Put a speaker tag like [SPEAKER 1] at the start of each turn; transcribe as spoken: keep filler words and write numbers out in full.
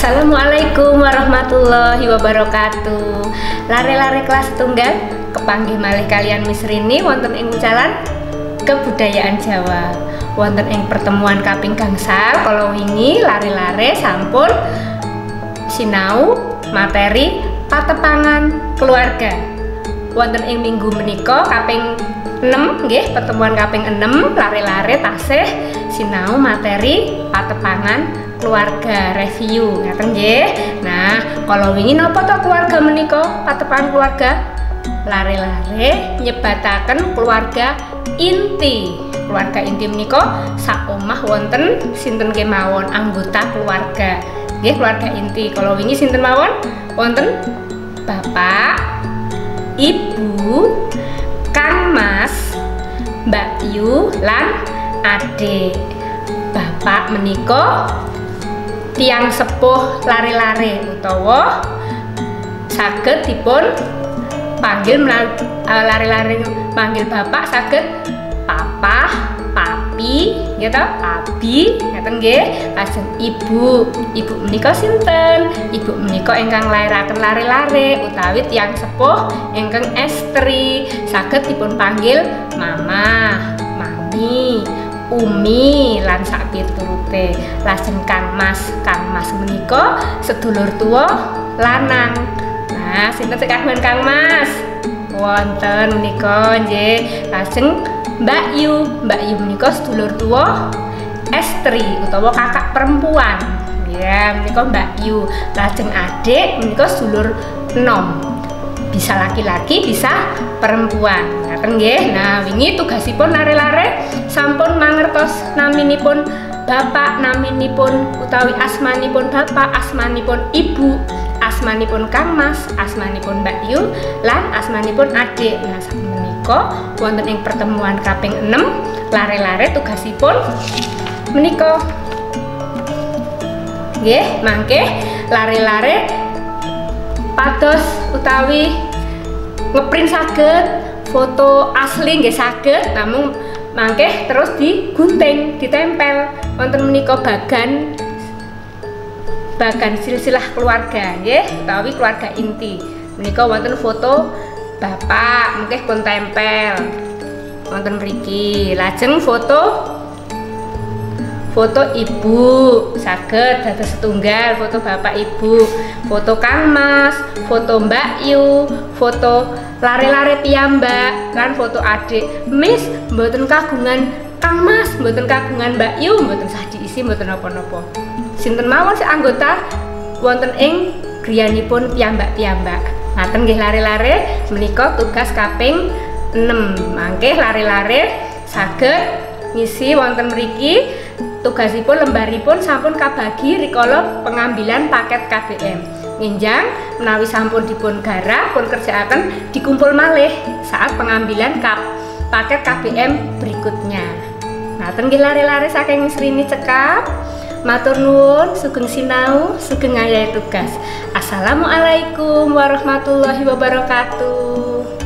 [SPEAKER 1] Assalamualaikum warahmatullahi wabarakatuh. Lare-lare kelas tunggal kepanggih malih kalian Miss Rini wonten ing Uncalan Kebudayaan Jawa. Wonten ing pertemuan kaping gangsal kala wingi lare-lare sampun sinau materi patepangan keluarga. Wonten ing minggu menika kaping enam nggih, pertemuan kaping enam lare-lare tasih sinau materi patepangan keluarga, review ngaten nggih. Nah, kalau wingi napa to keluarga menika? Patepangan keluarga lare-lare nyebataken keluarga inti. Keluarga inti menika sak omah wonten sinten kemawon anggota keluarga. Nggih, keluarga inti. Kalau wingi sinten mawon? Wonten bapak, ibu, kang mas, mbak yu lan adik. Bapak menika tiang sepuh lare-lare utawa saged dipun panggil lare-lare panggil bapak saged papa, papi, gitu, abi, ngeten nggih. Lajeng ibu, ibu menika sinten? Ibu menika ingkang nglairaken lare-lare utawi tiang sepuh ingkang estri, saged dipun panggil mama, mami, umi lan sak piturute. Lajeng kang mas, kang mas menika sedulur tua lanang. Nah, sinten sing kagungan kang mas? Wonten menika nggih. Lajeng mbak yu, mbak yu menika sedulur tua estri utawa kakak perempuan. Ya, menika mbak yu. Lajeng adik menika sedulur enom. Bisa laki-laki, bisa perempuan. Ngaten nggih. Nah, wingi tugasipun lare-lare sampun mangertos naminipun bapak, naminipun utawi asmanipun bapak, asmanipun ibu, asmanipun kang mas, asmanipun mbak yu lan asmanipun adik. Nah, menika wonten ing pertemuan kaping enam lare-lare tugasipun menika nggih, mangke lare-lare pados utawi ngeprint saged, foto asli nggih saged, namun mangke terus digunting, ditempel wonten menika bagan bagan silsilah keluarga nggih, utawi keluarga inti. Menika wonten foto bapak, mungkin pun tempel wonten mriki. Lajeng foto foto ibu saged dados setunggal, foto bapak ibu, foto kang mas, foto mbak yu, foto lare-lare piyambak lan foto adik. Miss mboten kagungan kang mas, mboten kagungan mbak yu, mboten sah diisi, mboten napa-napa. Sinten mawon si anggota wonten ing griyanipun piyambak-piyambak. Ngaten nggih lare-lare menika tugas kaping enam. Mangke lare-lare saged ngisi wonten mriki. Tugasipun lembaripun sampun kabagi rikala pengambilan paket K B M. Nginjang menawi sampun dipun garap pun kerjaaken dikumpul malih saat pengambilan kap, paket K B M berikutnya. Ngaten nggih lare-lare saking Miss Rini cekap. Matur nuwun, sugeng sinau, sugeng ngayahi tugas. Assalamualaikum warahmatullahi wabarakatuh.